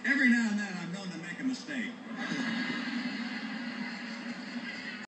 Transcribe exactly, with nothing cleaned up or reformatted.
Every now and then I'm known to make a mistake.